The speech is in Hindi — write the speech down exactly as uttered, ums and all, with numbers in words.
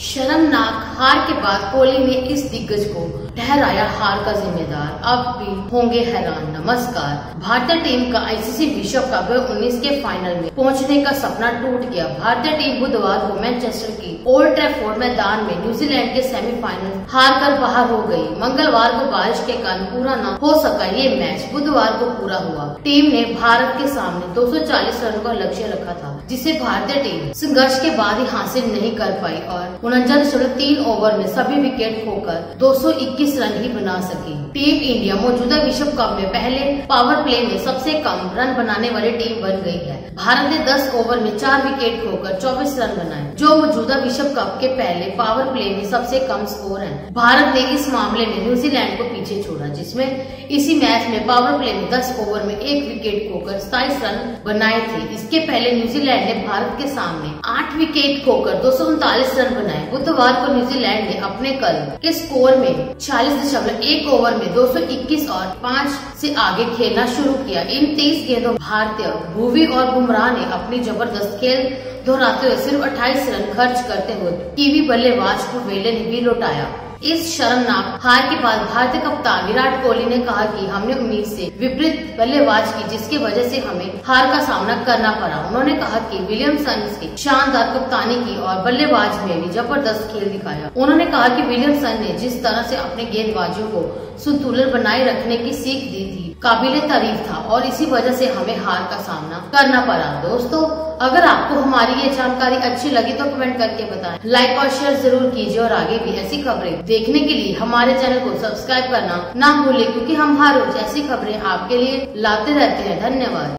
शर्मनाक हार के बाद कोहली ने इस दिग्गज को ठहराया हार का जिम्मेदार, अब भी होंगे हैरान। नमस्कार। भारतीय टीम का आईसीसी विश्व कप उन्नीस के फाइनल में पहुंचने का सपना टूट गया। भारतीय टीम बुधवार को मैनचेस्टर की ओल्ड ट्रैफोर्ड मैदान में न्यूजीलैंड के सेमीफाइनल हार कर बाहर हो गई। मंगलवार को बारिश के कारण पूरा न हो सका ये मैच बुधवार को पूरा हुआ। टीम ने भारत के सामने दो सौ चालीस रनों का लक्ष्य रखा था, जिसे भारतीय टीम संघर्ष के बाद ही हासिल नहीं कर पाई और उनचास दशमलव तीन ओवर में सभी विकेट खोकर दो सौ इक्कीस रन ही बना सकी। टीम इंडिया मौजूदा विश्व कप में पहले पावर प्ले में सबसे कम रन बनाने वाली टीम बन गई है। भारत ने दस ओवर में चार विकेट खोकर चौबीस रन बनाए, जो मौजूदा विश्व कप के पहले पावर प्ले में सबसे कम स्कोर है। भारत ने इस मामले में न्यूजीलैंड को पीछे छोड़ा, जिसमें इसी मैच में पावर प्ले में दस ओवर में एक विकेट खोकर सताईस रन बनाए थे। इसके पहले न्यूजीलैंड ने भारत के सामने आठ विकेट खोकर दो सौ उनतालीस रन बनाए। बुधवार को न्यूजीलैंड ने अपने कल के स्कोर में छियालीस दशमलव एक ओवर में दो सौ इक्कीस और पाँच से आगे खेलना शुरू किया। इन तेईस गेंदों भारतीय भुवी और बुमराह ने अपनी जबरदस्त खेल दोहराते हुए सिर्फ अट्ठाईस रन खर्च करते हुए कीवी बल्लेबाज को वेले ने भी लौटाया। इस शर्मनाक हार के बाद भारतीय कप्तान विराट कोहली ने कहा कि हमने उम्मीद से विपरीत बल्लेबाज की, जिसकी वजह से हमें हार का सामना करना पड़ा। उन्होंने कहा कि विलियमसन की शानदार कप्तानी की और बल्लेबाज में भी जबरदस्त खेल दिखाया। उन्होंने कहा कि विलियमसन ने जिस तरह से अपने गेंदबाजों को संतुलन बनाए रखने की सीख दी थी, काबिले तारीफ था और इसी वजह से हमें हार का सामना करना पड़ा। दोस्तों, अगर आपको हमारी ये जानकारी अच्छी लगी तो कमेंट करके बताएं, लाइक और शेयर जरूर कीजिए और आगे भी ऐसी खबरें देखने के लिए हमारे चैनल को सब्सक्राइब करना ना भूलें, क्योंकि हम हर रोज ऐसी खबरें आपके लिए लाते रहते हैं। धन्यवाद।